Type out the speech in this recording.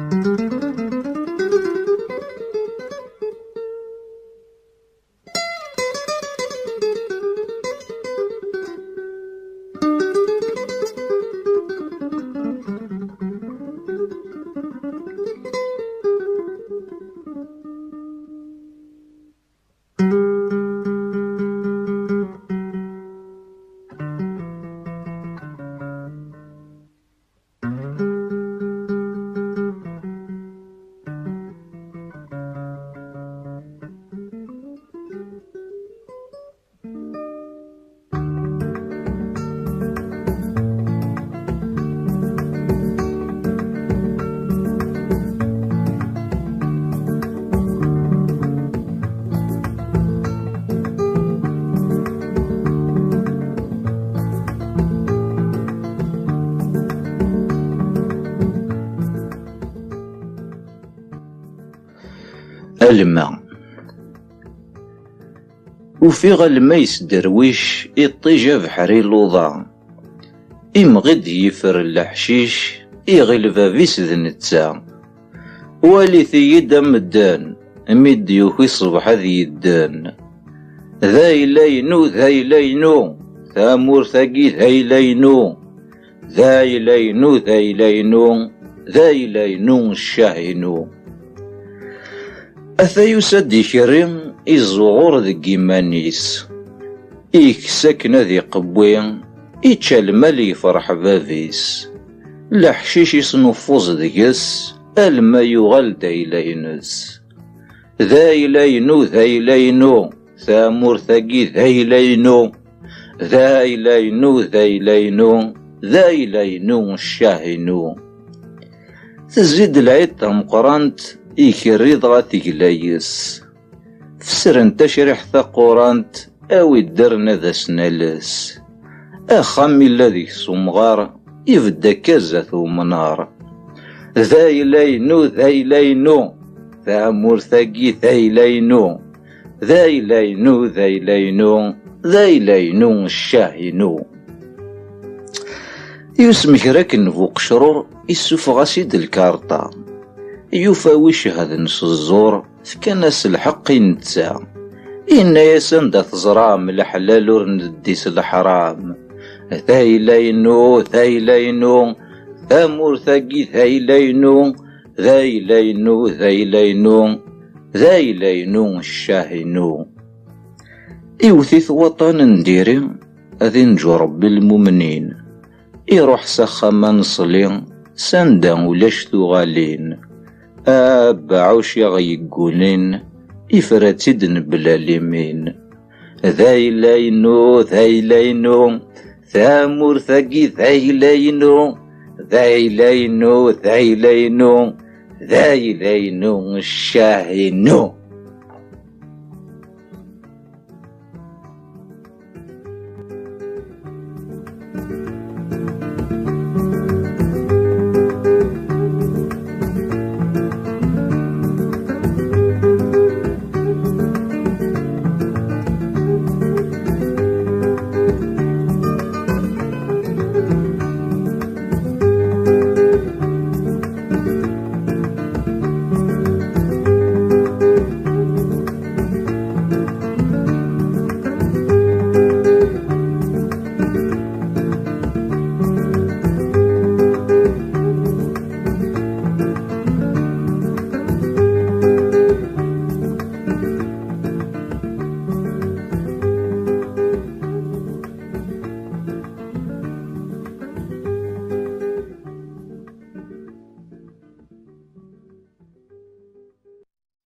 الماء وفيغ الماء يسدرويش يطيجا بحري اللوضا إمغد يفر الحشيش يغل فافيس ذنتسا والي ثيد مدان مد يوخي صبح ذي الدان ذا إلينو ذا إلينو ثامور ثقي ذا إلينو ذا إلينو ذا إلينو ذا إلينو الشاهنو أثايو سادي كريم إزغور ذي مانيس إكساكنا ذي قبوين إتشال مالي فرح بافيس لحشيش يصنفوز ذيس الما يغال دايلينس ذا إلينو ذا إلينو ثامور ثقي ذا إلينو ذا إلينو ذا إلينو ذا إلينو الشاهنو تزيد العيد مقرانت إيكريض غاتيكلايس فسرن تشريح ثقورانت أو الدرنا ذا سنالس أخامي الذي سمغار يبدا كازا ثومنار ذا إلينو ذا إلينو ثامور ثقي ذا إلينو ذا إلينو ذا إلينو ذا إلينو الشاهنو يسمك راكن فوق شرور يسوف غاسيد الكارطة يفاويش هذا نص الزور فكناس الحق ينتسا إن يسند تزرام الحلال ورنديس الحرام ذا إلينو ذا إلينو ثامور ثقي ذا إلينو ذا إلينو ذا إلينو ذا إلينو الشاهنو يوثيث وطن نديري أذي نجرب بالمؤمنين يروح سخما نصلي سندا ولاش ثغالين أبعوش يغيقولين إفراتيدن بلا ليمين ذا إلينو ذا إلينو ثامور ثقي ذا إلينو ذا إلينو ذا إلينو ذا إلينو الشاهنو.